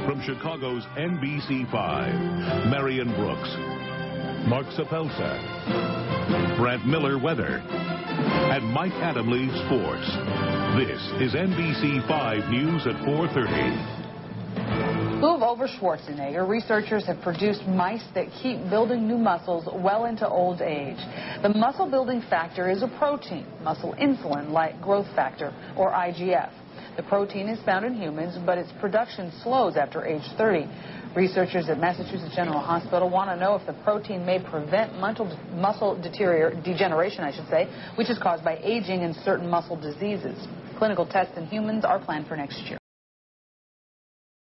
From Chicago's NBC5, Marion Brooks, Mark Sapelsa, Brant Miller Weather, and Mike Adamle Sports. This is NBC5 News at 4:30. Move over Schwarzenegger. Researchers have produced mice that keep building new muscles well into old age. The muscle building factor is a protein, muscle insulin like growth factor, or IGF. The protein is found in humans, but its production slows after age 30. Researchers at Massachusetts General Hospital want to know if the protein may prevent muscle degeneration, which is caused by aging and certain muscle diseases. Clinical tests in humans are planned for next year.